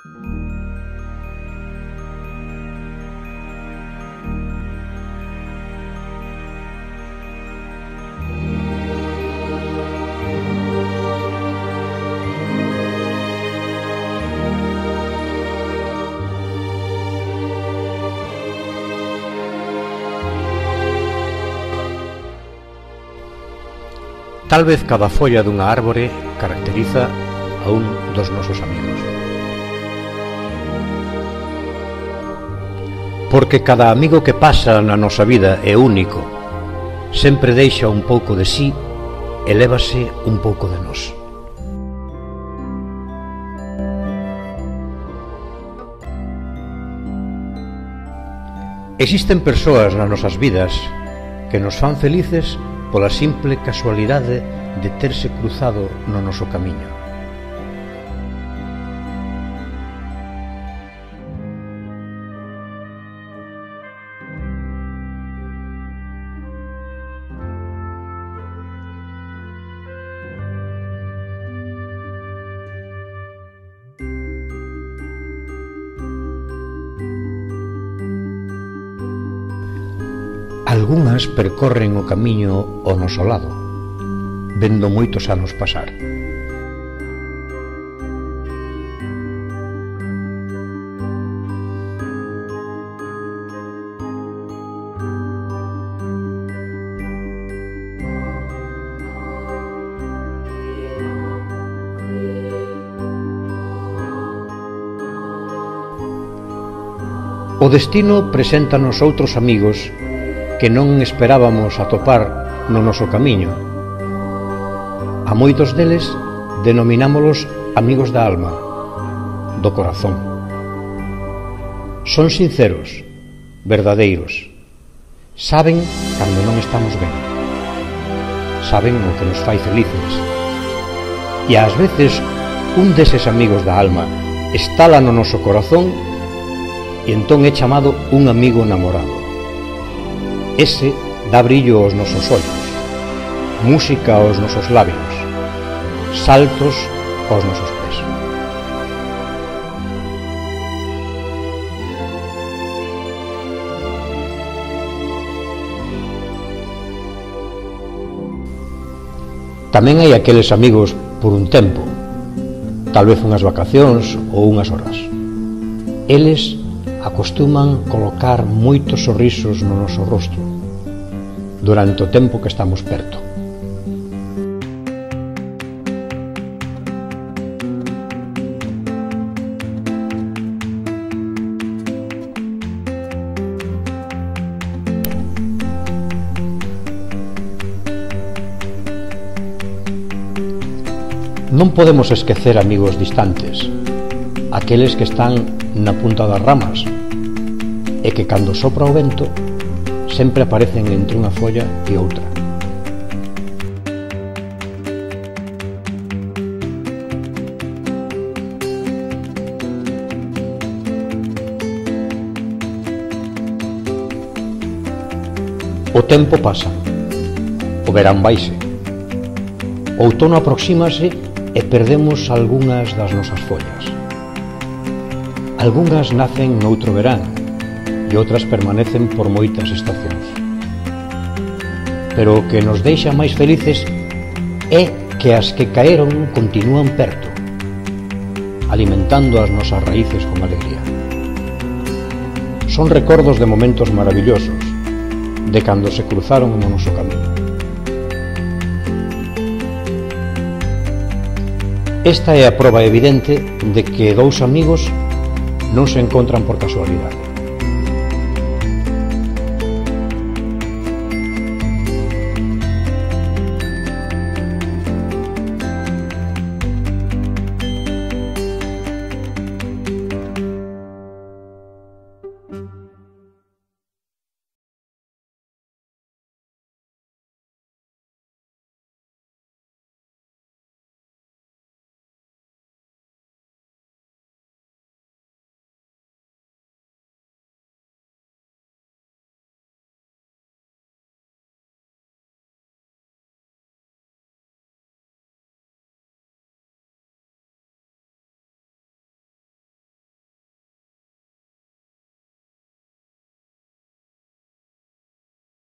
Tal vez cada folla dunha árbore caracteriza a un dos nosos amigos. Porque cada amigo que pasa na nosa vida é único, sempre deixa un pouco de sí e lévase un pouco de nós. Existen persoas nas nosas vidas que nos fan felices pola simple casualidade de terse cruzado no noso camiño. Algunhas percorren o camiño ao noso lado, vendo moitos anos pasar. O destino preséntanos outros amigos que non esperábamos atopar no noso camiño. A moitos deles denominámolos amigos da alma, do corazón. Son sinceros, verdadeiros. Saben cando non estamos ben. Saben o que nos fai felices. E ás veces un deses amigos da alma estala no noso corazón e entón é chamado un amigo namorado. Ese dá brillo aos nosos ollos, música aos nosos labios, saltos aos nosos pés. Tamén hai aqueles amigos por un tempo, tal vez unhas vacacións ou unhas horas. Eles acostuman colocar moitos sorrisos no noso rostro durante o tempo que estamos perto. Non podemos esquecer amigos distantes, aqueles que están na punta das ramas e que cando sopra o vento sempre aparecen entre unha folla e outra. O tempo pasa, o verán vaise, o outono aproxímase e perdemos algunhas das nosas follas. Algunhas nacen noutro verán e outras permanecen por moitas estacións. Pero o que nos deixa máis felices é que as que caeron continúan perto, alimentando as nosas raíces con alegría. Son recordos de momentos maravillosos, de cando se cruzaron no noso camiño. Esta é a proba evidente de que dous amigos non se encontran por casualidade.